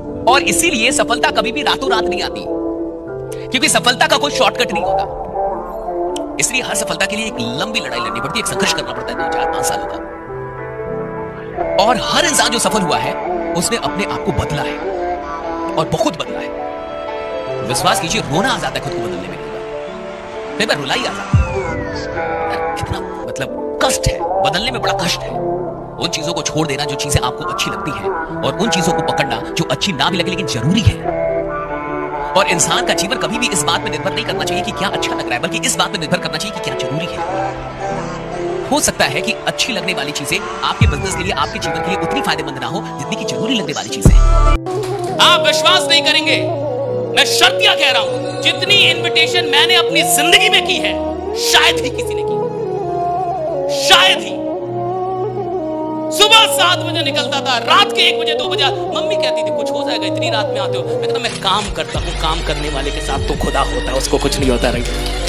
और इसीलिए सफलता कभी भी रातों रात नहीं आती, क्योंकि सफलता का कोई शॉर्टकट नहीं होता। इसलिए हर सफलता के लिए एक लंबी लड़ाई लड़नी पड़ती है, एक संघर्ष करना पड़ता है 2, 4, 5 सालों का। और हर इंसान जो सफल हुआ है उसने अपने आप को बदला है, और बहुत बदला है। विश्वास कीजिए, रोना आ जाता है खुद को बदलने में, कई बार रुलाई आ जाता है। कितना मतलब कष्ट है, बदलने में बड़ा कष्ट है। उन चीजों को छोड़ देना जो चीजें आपको अच्छी लगती हैं, और उन चीजों को पकड़ना जो अच्छी ना भी लगे लेकिन जरूरी है। और इंसान का जीवन कभी भी इस बात में निर्भर नहीं करना चाहिए कि क्या अच्छा लग रहा है, बल्कि इस बात में निर्भर करना चाहिए कि क्या जरूरी है। हो सकता है कि अच्छी लगने वाली चीजें आपके बिजनेस के लिए, आपके जीवन के लिए उतनी फायदेमंद ना हो जितनी की जरूरी लगने वाली चीजें। आप विश्वास नहीं करेंगे, मैं शर्तिया कह रहा हूं, जितनी इनविटेशन मैंने अपनी जिंदगी में की है शायद ही किसी ने की, शायद ही। सुबह 7 बजे निकलता था, रात के 1 बजे 2 बजे मम्मी कहती थी कुछ हो जाएगा, इतनी रात में आते हो। मैं कहता मैं काम करता हूं, काम करने वाले के साथ तो खुदा होता है, उसको कुछ नहीं होता। रही